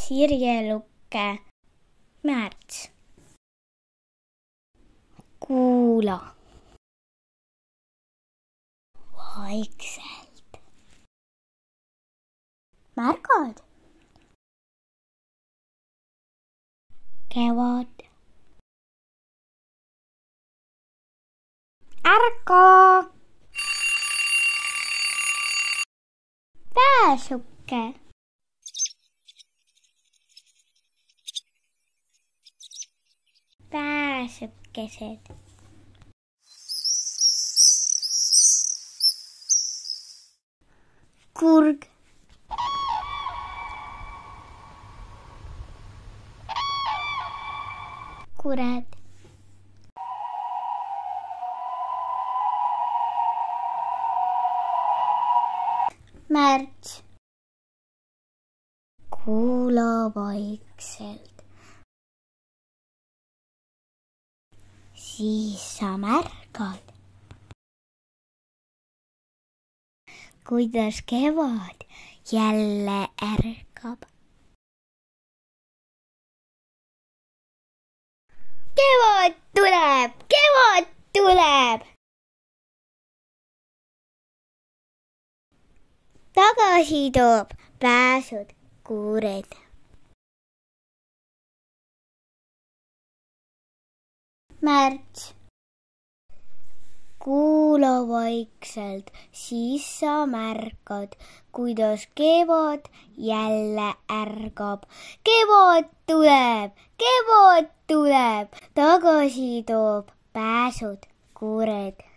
Sirjelukke. Märts. Kuula vaikselt. Märkad? Kevad. Ärka! Pääsuke. Pääsukesed. Kurg. Kured. Märts. Kuula vaikselt. Siis sa märkad, kuidas kevad jälle ärkab. Kevad tuleb, kevad tuleb. Tagasi toob pääsud, kuured. Märts. Kuula vaikselt, siis sa märkad, kuidas kevad jälle ärgab. Kevad tuleb, tagasi toob pääsud, kuured.